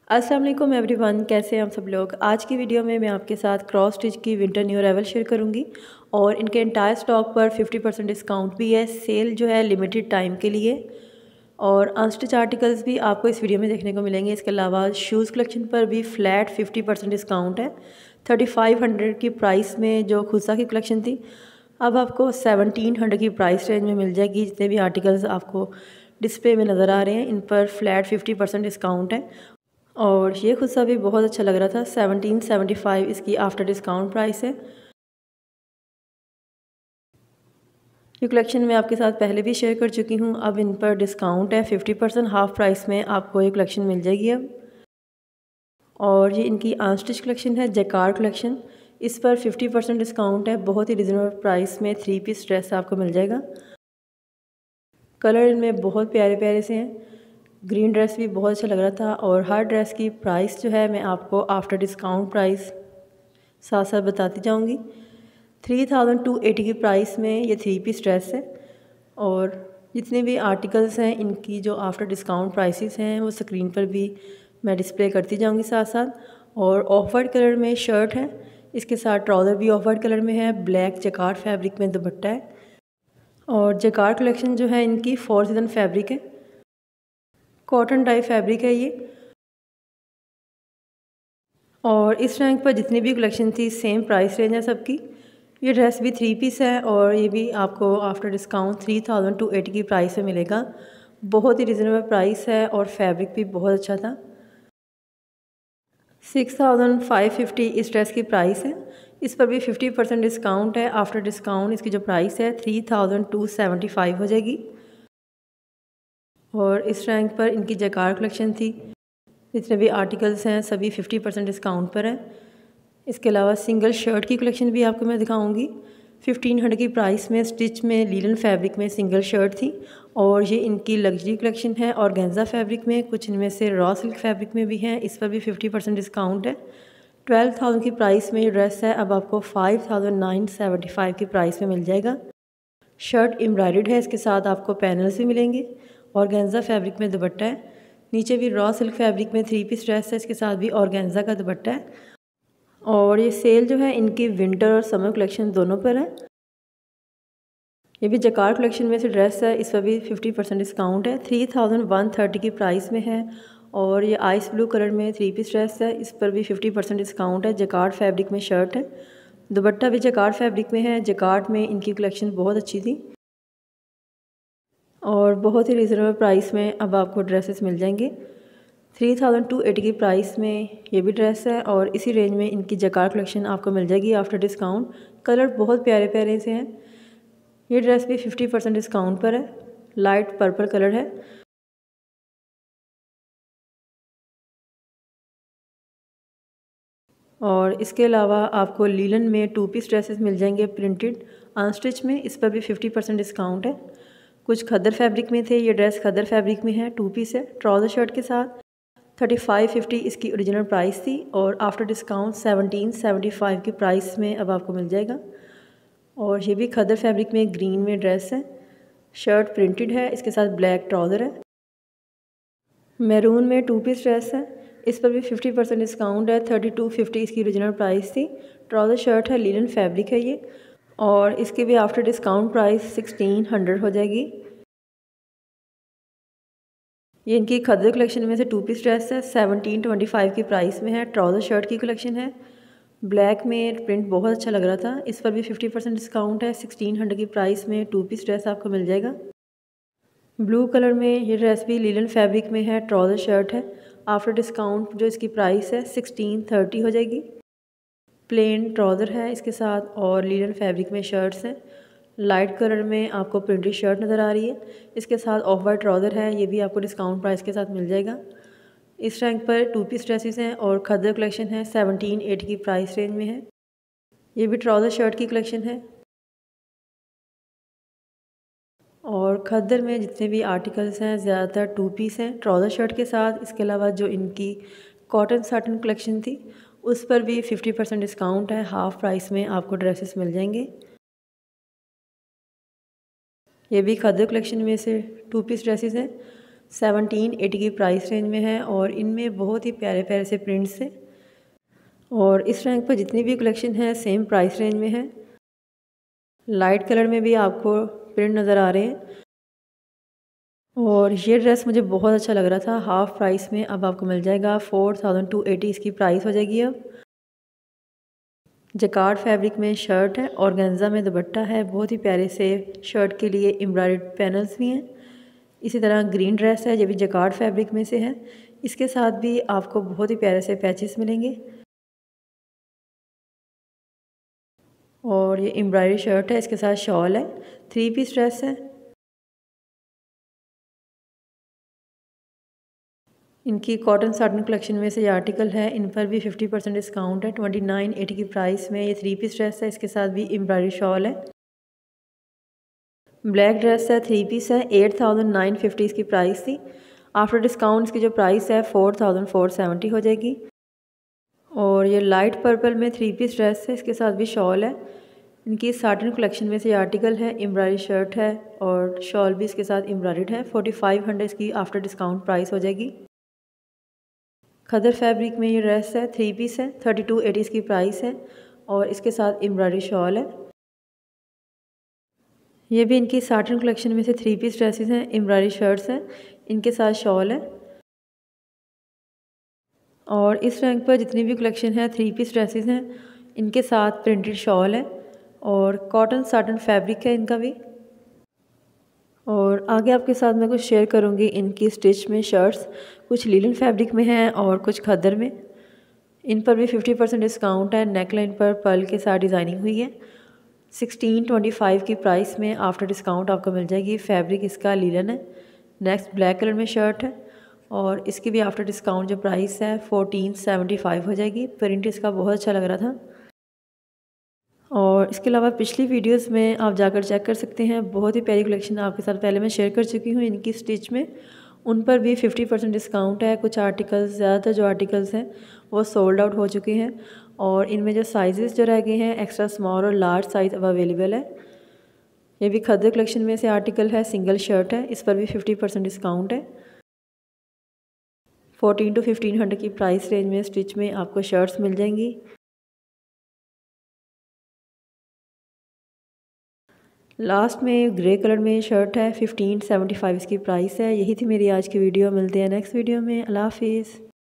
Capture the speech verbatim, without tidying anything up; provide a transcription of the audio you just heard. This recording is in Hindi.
अस्सलाम वालेकुम एवरीवन, कैसे हैं आप सब लोग। आज की वीडियो में मैं आपके साथ क्रॉस स्टिच की विंटर न्यू अराइवल शेयर करूंगी और इनके एंटायर स्टॉक पर फिफ्टी परसेंट डिस्काउंट भी है। सेल जो है लिमिटेड टाइम के लिए और अनस्टिच आर्टिकल्स भी आपको इस वीडियो में देखने को मिलेंगे। इसके अलावा शूज़ कलेक्शन पर भी फ्लैट फिफ्टी परसेंट डिस्काउंट है। थर्टी फाइव हंड्रेड की प्राइस में जो खुसा की कलेक्शन थी अब आपको सेवनटीन हंड्रेड की प्राइस रेंज में मिल जाएगी। जितने भी आर्टिकल्स आपको डिस्प्ले में नज़र आ रहे हैं इन पर फ्लैट फिफ्टी परसेंट डिस्काउंट है और ये खुद सा भी बहुत अच्छा लग रहा था। सेवनटीन सेवेंटी फाइव इसकी आफ्टर डिस्काउंट प्राइस है। ये कलेक्शन मैं आपके साथ पहले भी शेयर कर चुकी हूँ। अब इन पर डिस्काउंट है फिफ्टी परसेंट, हाफ प्राइस में आपको ये कलेक्शन मिल जाएगी अब। और ये इनकी अनस्टिच कलेक्शन है, जैकार्ड कलेक्शन। इस पर फिफ्टी परसेंट डिस्काउंट है। बहुत ही रिजनेबल प्राइस में थ्री पीस ड्रेस आपको मिल जाएगा। कलर इनमें बहुत प्यारे प्यारे से हैं। ग्रीन ड्रेस भी बहुत अच्छा लग रहा था और हर ड्रेस की प्राइस जो है मैं आपको आफ्टर डिस्काउंट प्राइस साथ साथ बताती जाऊंगी। थ्री थाउजेंड टू एटी की प्राइस में ये थ्री पीस ड्रेस है और जितने भी आर्टिकल्स हैं इनकी जो आफ्टर डिस्काउंट प्राइसेस हैं वो स्क्रीन पर भी मैं डिस्प्ले करती जाऊंगी साथ साथ। और ऑफ वाइट कलर में शर्ट है, इसके साथ ट्राउज़र भी ऑफ वाइट कलर में है। ब्लैक जैकार्ड फैब्रिक में दुपट्टा है और जैकार्ड कलेक्शन जो है इनकी फोर सीजन फैब्रिक है, कॉटन टाइप फैब्रिक है ये। और इस रैंक पर जितनी भी कलेक्शन थी सेम प्राइस रेंज है सबकी। ये ड्रेस भी थ्री पीस है और ये भी आपको after discount three thousand two eighty की प्राइस में मिलेगा। बहुत ही रिजनेबल प्राइस है और फैब्रिक भी बहुत अच्छा था। सिक्स थाउजेंड फाइव फिफ्टी इस ड्रेस की प्राइस है। इस पर भी फिफ्टी परसेंट डिस्काउंट है। आफ्टर डिस्काउंट इसकी जो प्राइस है three thousand two seventy five हो जाएगी। और इस रैंक पर इनकी जैकार्ड कलेक्शन थी। जितने भी आर्टिकल्स हैं सभी फिफ्टी परसेंट डिस्काउंट पर हैं। इसके अलावा सिंगल शर्ट की कलेक्शन भी आपको मैं दिखाऊंगी। फिफ्टीन हंड्रेड की प्राइस में स्टिच में लीलन फैब्रिक में सिंगल शर्ट थी और ये इनकी लग्जरी कलेक्शन है और गेंजा फैब्रिक में, कुछ इनमें से रॉ सिल्क फैब्रिक में भी हैं। इस पर भी फिफ्टी परसेंट डिस्काउंट है। ट्वेल्व थाउजेंड की प्राइस में ये ड्रेस है अब आपको five thousand nine seventy five की प्राइस में मिल जाएगा। शर्ट एम्ब्रॉयडर्ड है, इसके साथ आपको पैनल्स भी मिलेंगे और गेंजा फैब्रिक में दुपट्टा है। नीचे भी रॉ सिल्क फैब्रिक में थ्री पीस ड्रेस है, इसके साथ भी ऑर्गेन्जा का दुपट्टा है। और ये सेल जो है इनकी विंटर और समर कलेक्शन दोनों पर है। ये भी जैकार्ड कलेक्शन में से ड्रेस है, इस पर भी फिफ्टी परसेंट डिस्काउंट है। थ्री थाउजेंड वन थर्टी की प्राइस में है और ये आइस ब्लू कलर में थ्री पीस ड्रेस है। इस पर भी फिफ्टी परसेंट डिस्काउंट है। जैकार्ड फैब्रिक में शर्ट है, दुपट्टा भी जैकार्ड फैब्रिक में है। जैकार्ड में इनकी कलेक्शन बहुत अच्छी थी और बहुत ही रिजनेबल प्राइस में अब आपको ड्रेसेस मिल जाएंगे। थ्री थाउजेंड टू एटी की प्राइस में ये भी ड्रेस है और इसी रेंज में इनकी जैकार्ड कलेक्शन आपको मिल जाएगी आफ्टर डिस्काउंट। कलर बहुत प्यारे प्यारे से हैं। ये ड्रेस भी फिफ्टी परसेंट डिस्काउंट पर है, लाइट पर्पल कलर है। और इसके अलावा आपको लीलन में टू पीस ड्रेसेस मिल जाएंगे प्रिंटेड अनस्टिच में। इस पर भी फिफ्टी परसेंट डिस्काउंट है। कुछ खद्दर फैब्रिक में थे, ये ड्रेस खद्दर फैब्रिक में है, टू पीस है ट्राउज़र शर्ट के साथ। थर्टी फाइव फिफ्टी इसकी ओरिजिनल प्राइस थी और after discount seventeen seventy five की प्राइस में अब आपको मिल जाएगा। और ये भी खद्दर फैब्रिक में ग्रीन में ड्रेस है, शर्ट प्रिंटेड है, इसके साथ ब्लैक ट्राउज़र है। मैरून में टू पीस ड्रेस है, इस पर भी फिफ्टी परसेंट डिस्काउंट है। थर्टी टू फिफ्टी इसकी ओरिजिनल प्राइस थी। ट्राउज़र शर्ट है, लीलन फैब्रिक है ये और इसके भी after discount price sixteen hundred हो जाएगी। ये इनकी खद्दर कलेक्शन में से टू पीस ड्रेस है, सेवनटीन ट्वेंटी फाइव की प्राइस में है। ट्राउज़र शर्ट की कलेक्शन है, ब्लैक में प्रिंट बहुत अच्छा लग रहा था। इस पर भी फिफ्टी परसेंट डिस्काउंट है। सिक्सटीन हंड्रेड की प्राइस में टू पीस ड्रेस आपको मिल जाएगा। ब्लू कलर में ये ड्रेस भी लीलन फैब्रिक में है, ट्राउज़र शर्ट है। आफ्टर डिस्काउंट जो इसकी प्राइस है सिक्सटीन थर्टी हो जाएगी। प्लेन ट्राउज़र है इसके साथ और लीलन फैब्रिक में शर्ट्स हैं। लाइट कलर में आपको प्रिंटेड शर्ट नज़र आ रही है, इसके साथ ऑफ वाइट ट्राउज़र है। ये भी आपको डिस्काउंट प्राइस के साथ मिल जाएगा। इस रैंक पर टू पीस ड्रेसेस हैं और खद्दर कलेक्शन है, सेवनटीन एटी की प्राइस रेंज में है। ये भी ट्राउज़र शर्ट की कलेक्शन है और खद्दर में जितने भी आर्टिकल्स हैं ज़्यादातर टू पीस हैं ट्राउज़र शर्ट के साथ। इसके अलावा जो इनकी कॉटन साटन कलेक्शन थी उस पर भी फिफ्टी परसेंट डिस्काउंट है। हाफ़ प्राइस में आपको ड्रेसेस मिल जाएंगे। ये भी खद्दर कलेक्शन में से टू पीस ड्रेसेस हैं, सेवनटीन एटी की प्राइस रेंज में है और इनमें बहुत ही प्यारे प्यारे से प्रिंट्स हैं। और इस रैंक पर जितनी भी कलेक्शन है सेम प्राइस रेंज में है। लाइट कलर में भी आपको प्रिंट नज़र आ रहे हैं। और ये ड्रेस मुझे बहुत अच्छा लग रहा था, हाफ़ प्राइस में अब आपको मिल जाएगा। फोर थाउजेंड टू एटी इसकी प्राइस हो जाएगी। अब जकार्ड फैब्रिक में शर्ट है, ऑर्गेन्जा में दुपट्टा है। बहुत ही प्यारे से शर्ट के लिए एम्ब्रॉयडर्ड पैनल्स भी हैं। इसी तरह ग्रीन ड्रेस है, ये भी जकार्ड फैब्रिक में से है। इसके साथ भी आपको बहुत ही प्यारे से पैचेस मिलेंगे। और ये एम्ब्रॉयडरी शर्ट है, इसके साथ शॉल है। थ्री पीस ड्रेस है। इनकी कॉटन साटन कलेक्शन में से ये आर्टिकल है, इन पर भी फिफ्टी परसेंट डिस्काउंट है। ट्वेंटी नाइन एटी की प्राइस में ये थ्री पीस ड्रेस है, इसके साथ भी एम्ब्रॉयडरी शॉल है। ब्लैक ड्रेस है, थ्री पीस है, एट थाउजेंड नाइन फिफ्टी इसकी प्राइस थी। आफ्टर डिस्काउंट इसकी जो प्राइस है फोर थाउजेंड फोर सेवेंटी हो जाएगी। और ये लाइट पर्पल में थ्री पीस ड्रेस है, इसके साथ भी शॉल है। इनकी साटन कलेक्शन में से आर्टिकल है, एम्ब्रॉयडरी शर्ट है और शॉल भी इसके साथ एम्ब्रॉयडर्ड है। फोर्टी फाइव हंड्रेड इसकी आफ्टर डिस्काउंट प्राइस हो जाएगी। खदर फैब्रिक में ये ड्रेस है, थ्री पीस है, थर्टी टू एटी इसकी प्राइस है और इसके साथ एम्ब्रॉयडरी शॉल है। ये भी इनकी साटन कलेक्शन में से थ्री पीस ड्रेसेस हैं, एम्ब्रॉयडरी शर्ट्स हैं, इनके साथ शॉल है। और इस रैंक पर जितनी भी कलेक्शन है थ्री पीस ड्रेसेस हैं, इनके साथ प्रिंटेड शॉल है और कॉटन साटन फैब्रिक है इनका भी। और आगे आपके साथ मैं कुछ शेयर करूंगी इनकी स्टिच में शर्ट्स, कुछ लीलन फैब्रिक में हैं और कुछ खद्दर में। इन पर भी फिफ्टी परसेंट डिस्काउंट है। नेकलाइन पर पर्ल के साथ डिज़ाइनिंग हुई है। सिक्सटीन ट्वेंटी फाइव की प्राइस में आफ्टर डिस्काउंट आपको मिल जाएगी। फैब्रिक इसका लीलन है। नेक्स्ट ब्लैक कलर में शर्ट है और इसकी भी आफ्टर डिस्काउंट जो प्राइस है फोर्टीन सेवेंटी फाइव हो जाएगी। प्रिंट इसका बहुत अच्छा लग रहा था। और इसके अलावा पिछली वीडियोस में आप जाकर चेक कर सकते हैं, बहुत ही प्यारी कलेक्शन आपके साथ पहले मैं शेयर कर चुकी हूँ इनकी स्टिच में। उन पर भी फिफ्टी परसेंट डिस्काउंट है। कुछ आर्टिकल्स, ज़्यादातर जो आर्टिकल्स हैं वो सोल्ड आउट हो चुके हैं और इनमें जो साइजेस जो रह गए हैं एक्स्ट्रा स्मॉल और लार्ज साइज़ अब अवेलेबल है। ये भी खद्दर कलेक्शन में से आर्टिकल है, सिंगल शर्ट है, इस पर भी फिफ्टी परसेंट डिस्काउंट है। फोर्टीन टू फिफ्टीन हंड्रेड की प्राइस रेंज में स्टिच में आपको शर्ट्स मिल जाएंगी। लास्ट में ग्रे कलर में शर्ट है, फिफ्टीन सेवेंटी फाइव इसकी प्राइस है। यही थी मेरी आज की वीडियो। मिलते हैं नेक्स्ट वीडियो में। अल्लाह हाफिज़।